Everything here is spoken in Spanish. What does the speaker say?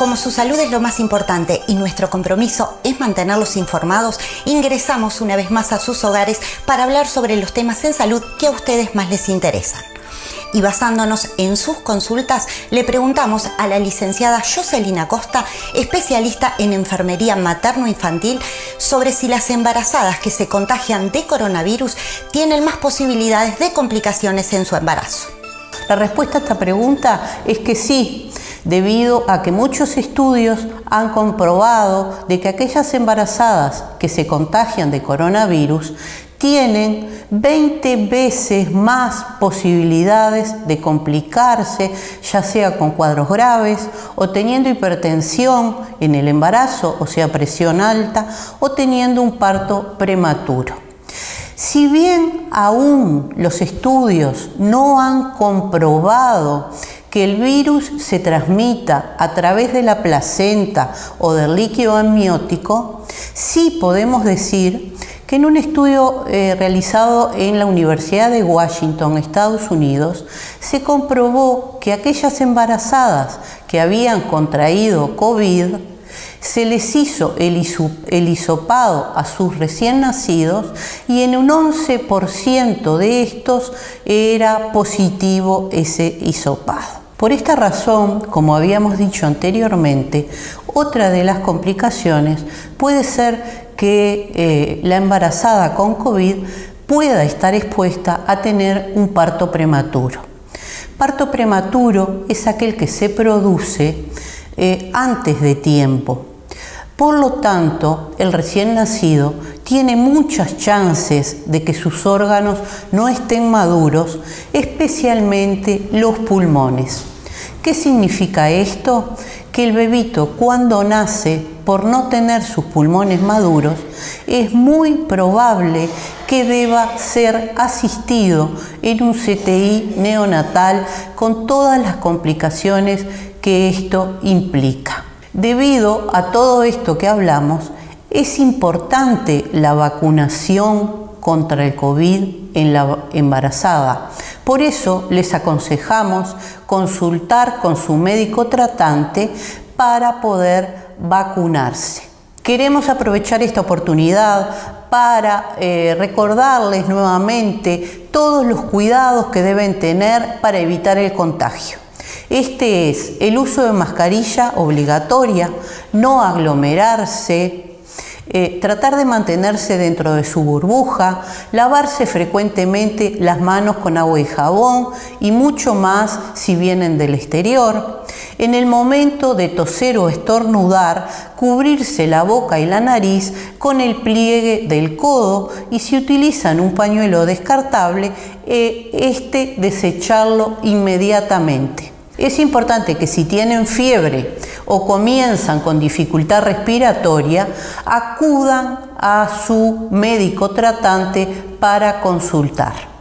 Como su salud es lo más importante y nuestro compromiso es mantenerlos informados, ingresamos una vez más a sus hogares para hablar sobre los temas en salud que a ustedes más les interesan. Y basándonos en sus consultas, le preguntamos a la licenciada Jocelyn Acosta, especialista en enfermería materno-infantil, sobre si las embarazadas que se contagian de coronavirus tienen más posibilidades de complicaciones en su embarazo. La respuesta a esta pregunta es que sí, debido a que muchos estudios han comprobado de que aquellas embarazadas que se contagian de coronavirus tienen 20 veces más posibilidades de complicarse, ya sea con cuadros graves o teniendo hipertensión en el embarazo, o sea, presión alta, o teniendo un parto prematuro. Si bien aún los estudios no han comprobado que el virus se transmita a través de la placenta o del líquido amniótico, sí podemos decir que en un estudio realizado en la Universidad de Washington, Estados Unidos, se comprobó que aquellas embarazadas que habían contraído COVID, se les hizo el hisopado a sus recién nacidos y en un 11% de estos era positivo ese hisopado. Por esta razón, como habíamos dicho anteriormente, otra de las complicaciones puede ser que la embarazada con COVID pueda estar expuesta a tener un parto prematuro. Parto prematuro es aquel que se produce antes de tiempo. Por lo tanto, el recién nacido tiene muchas chances de que sus órganos no estén maduros, especialmente los pulmones. ¿Qué significa esto? Que el bebito cuando nace, por no tener sus pulmones maduros, es muy probable que deba ser asistido en un CTI neonatal con todas las complicaciones que esto implica. Debido a todo esto que hablamos, es importante la vacunación contra el COVID en la embarazada. Por eso les aconsejamos consultar con su médico tratante para poder vacunarse. Queremos aprovechar esta oportunidad para recordarles nuevamente todos los cuidados que deben tener para evitar el contagio. Este es el uso de mascarilla obligatoria, no aglomerarse, tratar de mantenerse dentro de su burbuja, lavarse frecuentemente las manos con agua y jabón y mucho más si vienen del exterior. En el momento de toser o estornudar, cubrirse la boca y la nariz con el pliegue del codo y si utilizan un pañuelo descartable, desecharlo inmediatamente. Es importante que si tienen fiebre o comienzan con dificultad respiratoria, acudan a su médico tratante para consultar.